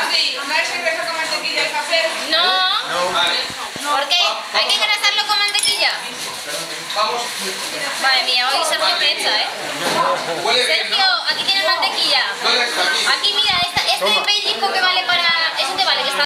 Sí, ¿no es cerveza con mantequilla y café? No. Vale. ¿Por qué? ¿Hay que engrasarlo con mantequilla? Vamos. Madre mía, hoy Sergio pensa, ¿eh? Huele bien, Sergio, aquí tienes mantequilla. ¿no? ¿Dónde está? Aquí. Aquí, mira, este pellizco que vale